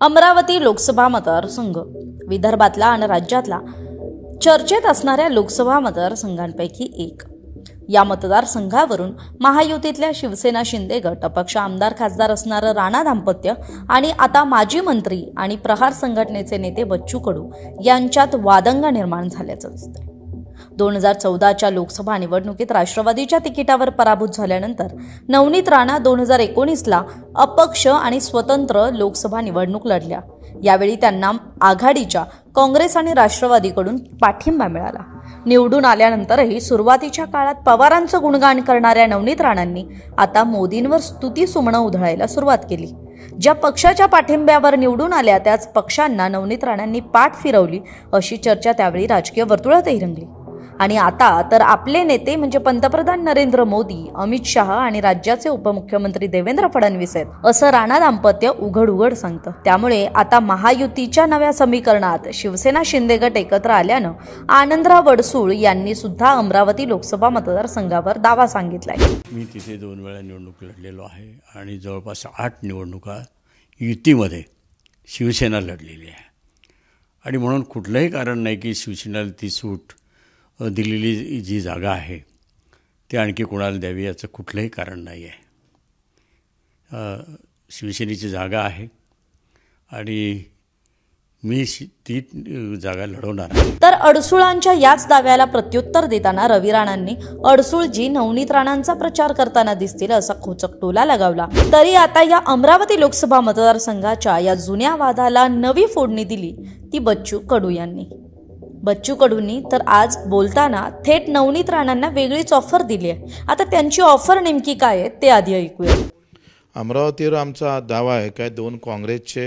अमरावती लोकसभा मतदारसंघ विदर्भातला आणि राज्यातला चर्चेत असणाऱ्या लोकसभा मतदारसंघांपैकी एक। या मतदारसंघावरून महायुतीतल्या शिवसेना शिंदे गट अपक्ष आमदार खासदार असणारं राणा दाम्पत्य आणि आता माजी मंत्री आणि प्रहार संघटनेचे नेते बच्चू कडू यांच्यात वादंग निर्माण झाल्याचं दिसतंय। 2014च्या लोकसभा निवडणुकीत राष्ट्रवादीच्या तिकिटावर पराभूत झाल्यानंतर नवनीत राणा 2019ला अपक्ष आणि स्वतंत्र लोकसभा निवडणूक लढल्या। यावेळी त्यांना आघाडीच्या काँग्रेस आणि राष्ट्रवादीकडून पाठिंबा मिळाला। निवडून आल्यानंतरही सुरुवातीच्या काळात पवारांचं गुणगान करणाऱ्या नवनीत राणांनी आता मोदींवर स्तुतीसुमनं उधळायला सुरुवात केली। ज्या पक्षाच्या पाठिंब्यावर निवडून आल्या त्याच पक्षांना नवनीत राणांनी पाठ फिरवली अशी चर्चा त्यावेळी राजकीय वर्तुळातही रंगली। आणि आता तर आपले नेते म्हणजे पंतप्रधान नरेंद्र मोदी, अमित शाह आणि राज्याचे उपमुख्यमंत्री देवेंद्र फडणवीस आहेत असं राणा दाम्पत्य उघड उघड सांगतं। त्यामुळे आता महायुतीच्या नव्या समीकरणात शिवसेना शिंदे गट एकत्र आल्यानं आनंदराव अडसूळ यांनी सुद्धा अमरावती लोकसभा मतदारसंघावर दावा सांगितलाय। मी तिथे 2 वेळा निवडणूक लढलेलो आहे आणि जवळपास 8 निवडणुका युतीमध्ये शिवसेना लढलेली आहे आणि म्हणून कुठलंही कारण नाही की शिवसेनेला ती सूट दिलेली जी जागा आहे ती आणखी कोणाला द्यावी याचं कुठलंही कारण नाही आहे। शिवसेनेची जागा आहे आणि मी ती जागा लढवणार आहे। तर अडसूळांच्या याच दाव्याला प्रत्युत्तर देताना रवी राणांनी अडसूळजी नवनीत राणांचा प्रचार करताना दिसतील असा खोचक टोला लगावला। तरी आता या अमरावती लोकसभा मतदारसंघाच्या या जुन्या वादाला नवी फोडणी दिली ती बच्चू कडू यांनी। बच्चू कडूंनी तर आज बोलताना थेट नवनीत राणांना वेगळीच ऑफर दिली आहे। आता त्यांची ऑफर नेमकी काय आहे ते आधी ऐकूया। अमरावतीवर आमचा दावा आहे काय 2 काँग्रेसचे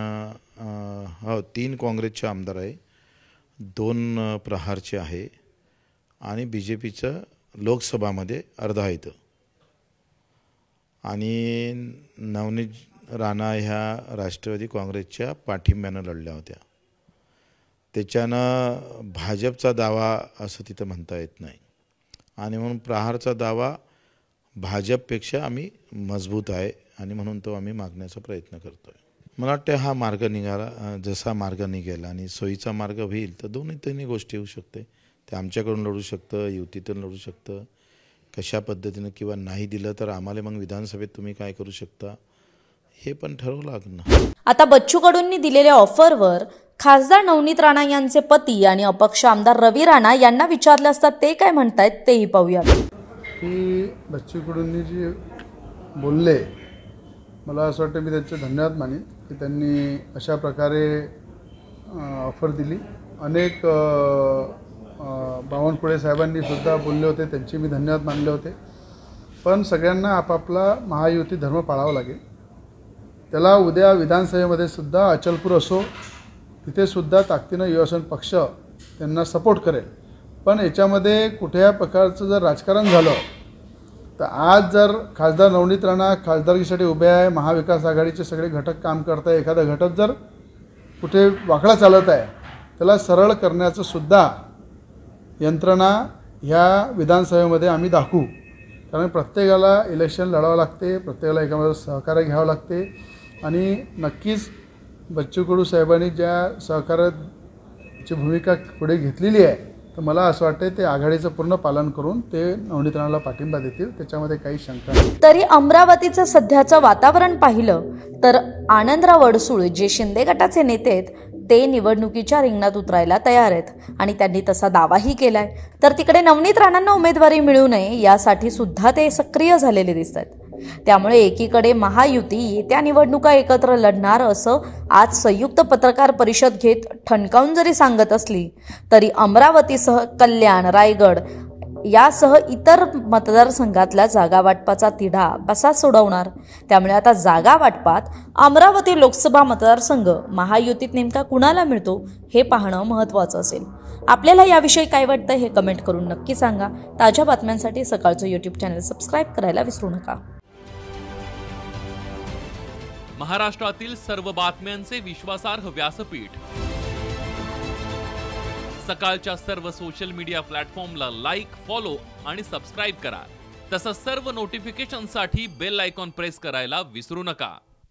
3 काँग्रेसचे आमदार आहे, 2 प्रहारचे आहे आणि बीजेपीचं लोकसभामध्ये अर्धा येतं आणि नवनीत राणा ह्या राष्ट्रवादी काँग्रेसच्या पाठिंब्यानं लढल्या होत्या। त्याच्यानं भाजपचा दावा असं तिथं म्हणता येत नाही आणि म्हणून प्रहारचा दावा भाजपपेक्षा आम्ही मजबूत आहे आणि म्हणून तो आम्ही मागण्याचा प्रयत्न करतो आहे। मला वाटतं हा मार्ग निघाला, जसा मार्ग निघेल आणि सोयीचा मार्ग होईल तर दोन्ही गोष्टी होऊ शकते। ते आमच्याकडून लढू शकतं, युतीतून लढू शकतं, कशा पद्धतीनं किंवा नाही दिलं तर आम्हाला मग विधानसभेत तुम्ही काय करू शकता हे पण ठरवलं लागणार। आता बच्चू कडूंनी दिलेल्या ऑफरवर खासदार नवनीत राणा यांचे पती आणि अपक्ष आमदार रवी राणा यांना विचारले असता ते काय म्हणतायत तेही पाहूया। की बच्चू कडूंनी जे बोलले मला असं वाटतं मी त्यांचे धन्यवाद मानेन की त्यांनी अशा प्रकारे ऑफर दिली। अनेक बावनकुळे साहेबांनी सुद्धा बोलले होते, त्यांचे मी धन्यवाद मानले होते। पण सगळ्यांना आपापला महायुती धर्म पाळावा लागेल। त्याला उद्या विधानसभेमध्ये सुद्धा अचलपूर असो तिथे सुद्धा ताकदीनं युवासेना पक्ष त्यांना सपोर्ट करेल। पण याच्यामध्ये कुठल्या प्रकारचं जर राजकारण झालं तर आज जर खासदार नवनीत राणा खासदारकीसाठी उभे आहे, महाविकास आघाडीचे सगळे घटक काम करत आहे, एखादा घटक जर कुठे वाकडा चालत आहे त्याला सरळ करण्याचं सुद्धा यंत्रणा ह्या विधानसभेमध्ये आम्ही दाखवू। कारण प्रत्येकाला इलेक्शन लढावं लागते, प्रत्येकाला एकामध्ये सहकार्य घ्यावं लागते आणि नक्कीच बच्चू कडू साहेबांनी ज्या सहकार्याची भूमिका पुढे घेतलेली आहे तर मला असं वाटतं ते आघाडीचं पूर्ण पालन करून ते नवनीत राणाला पाठिंबा देतील, त्याच्यामध्ये काही शंका नाही। तरी अमरावतीचं सध्याचं वातावरण पाहिलं तर आनंदराव अडसूळ जे शिंदे गटाचे नेते आहेत ते निवडणुकीच्या रिंगणात उतरायला तयार आहेत आणि त्यांनी तसा दावाही केलाय। तर तिकडे नवनीत राणांना उमेदवारी मिळू नये यासाठी सुद्धा ते सक्रिय झालेले दिसत आहेत। त्यामुळे एकीकडे महायुती येत्या निवडणुका एकत्र लढणार असं आज संयुक्त पत्रकार परिषद घेत ठणकावून जरी सांगत असली तरी अमरावतीसह कल्याण, रायगड यासह इतर मतदारसंघातल्या जागा वाटपाचा तिढा कसा सोडवणार। त्यामुळे आता जागा वाटपात अमरावती लोकसभा मतदारसंघ महायुतीत नेमका कुणाला मिळतो हे पाहणं महत्त्वाचं असेल। आपल्याला याविषयी काय वाटतं हे कमेंट करून नक्की सांगा। ताज्या बातम्यांसाठी सकाळचं YouTube चॅनल सबस्क्राईब करायला विसरू नका। महाराष्ट्रातील सर्व बातम्यांचे विश्वासार्ह व्यासपीठ सकाळच्या सर्व सोशल मीडिया प्लॅटफॉर्मला लाईक, फॉलो आणि सबस्क्राईब करा। तसंच सर्व नोटिफिकेशनसाठी बेल आयकॉन प्रेस करायला विसरू नका।